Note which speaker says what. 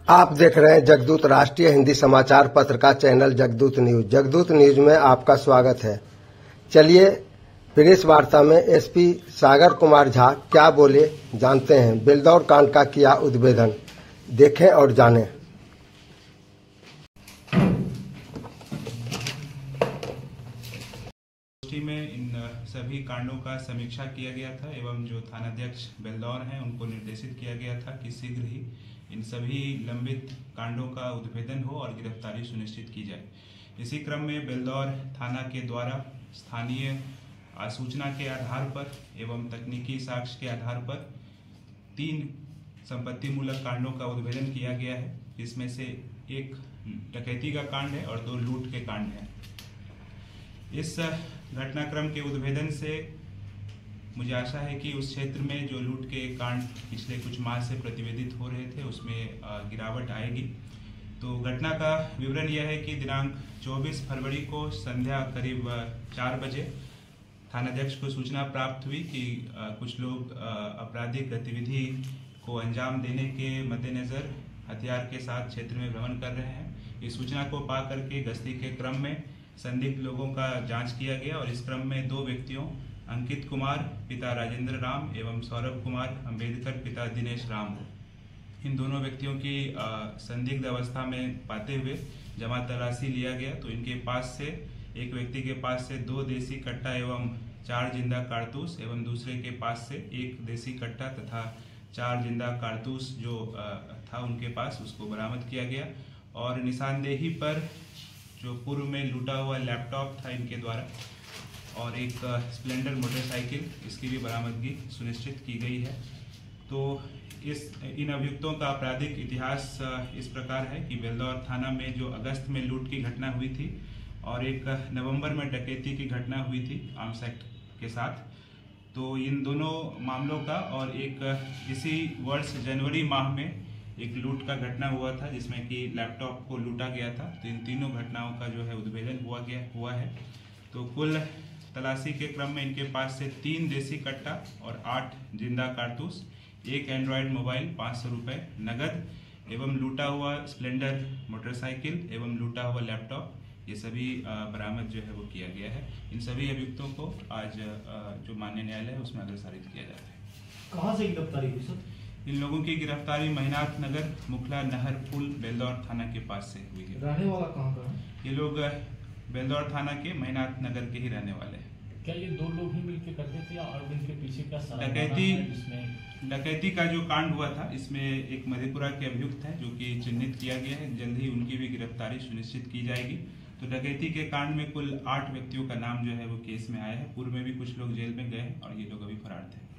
Speaker 1: आप देख रहे हैं जगदूत राष्ट्रीय हिंदी समाचार पत्र का channel Jagdoot news. Jagdoot news में आपका स्वागत है। चलिए प्रेस वार्ता में एसपी सागर कुमार झा क्या बोले जानते हैं। बेलदौर कांड का किया उद्भेदन, देखें और जानें।
Speaker 2: में इन सभी कांडों का समीक्षा किया गया था एवं जो थानाध्यक्ष बेलदौर हैं उनको निर्देशित किया गया था कि शीघ्र ही इन सभी लंबित कांडों का उद्भेदन हो और गिरफ्तारी सुनिश्चित की जाए। इसी क्रम में बेलदौर थाना के द्वारा स्थानीय सूचना के आधार पर एवं तकनीकी साक्ष्य के आधार पर 3 संपत्ति मूलक कांडों का उद्भेदन किया गया है, जिसमें से एक डकैती का कांड है और 2 लूट के कांड हैं। इस घटनाक्रम के उद्भेदन से मुझे आशा है कि उस क्षेत्र में जो लूट के कांड पिछले कुछ माह से प्रतिवेदित हो रहे थे उसमें गिरावट आएगी। तो घटना का विवरण यह है कि दिनांक 24 फरवरी को संध्या करीब 4 बजे थानाध्यक्ष को सूचना प्राप्त हुई कि कुछ लोग आपराधिक गतिविधि को अंजाम देने के मद्देनजर हथियार के साथ क्षेत्र में भ्रमण कर रहे हैं। इस सूचना को पा करके गश्ती के क्रम में संदिग्ध लोगों का जांच किया गया और इस क्रम में 2 व्यक्तियों अंकित कुमार पिता राजेंद्र राम एवं सौरभ कुमार अंबेडकर पिता दिनेश राम को इन दोनों व्यक्तियों की संदिग्ध अवस्था में पाते हुए जमा तलाशी लिया गया। तो इनके पास से एक व्यक्ति के पास से 2 देसी कट्टा एवं 4 जिंदा कारतूस एवं दूसरे के पास से 1 देसी कट्टा तथा 4 जिंदा कारतूस जो था उनके पास उसको बरामद किया गया। और निशानदेही पर जो पूर्व में लूटा हुआ लैपटॉप था इनके द्वारा और एक स्प्लेंडर मोटरसाइकिल, इसकी भी बरामदगी सुनिश्चित की गई है। तो इन अभियुक्तों का आपराधिक इतिहास इस प्रकार है कि बेलदौर थाना में जो अगस्त में लूट की घटना हुई थी और एक नवंबर में डकैती की घटना हुई थी आर्म्स एक्ट के साथ। तो इन दोनों मामलों का और एक इसी वर्ष जनवरी माह में एक लूट का घटना हुआ था जिसमें कि लैपटॉप को लूटा गया था। तो इन तीनों घटनाओं का जो है उद्भेदन हुआ है। तो कुल तलाशी के क्रम में इनके पास से 3 देसी कट्टा और 8 जिंदा कारतूस, 1 एंड्रॉयड मोबाइल, 500 रुपये नगद एवं लूटा हुआ स्प्लेंडर मोटरसाइकिल एवं लूटा हुआ लैपटॉप, ये सभी बरामद जो है वो किया गया है। इन सभी अभियुक्तों को आज जो माननीय न्यायालय है उसमें अग्रसारित किया जाता है।
Speaker 3: कहाँ से गिरफ्तारी हुई सर?
Speaker 2: इन लोगों की गिरफ्तारी महिनाथ नगर मुखला नहर पुल बेलदौर थाना के पास से हुई है।
Speaker 3: रहने वाला कहाँ का है?
Speaker 2: ये लोग बेलदौर थाना के महिनाथ नगर के ही रहने वाले हैं।
Speaker 3: क्या ये 2 लोग ही मिलकर करते थे और इनके पीछे क्या
Speaker 2: डकैती का जो कांड हुआ था इसमें एक मधेपुरा के अभियुक्त हैं जो कि चिन्हित किया गया है। जल्द ही उनकी भी गिरफ्तारी सुनिश्चित की जाएगी। तो डकैती के कांड में कुल 8 व्यक्तियों का नाम जो है वो केस में आया है। पूर्व में भी कुछ लोग जेल में गए और ये लोग अभी फरार थे।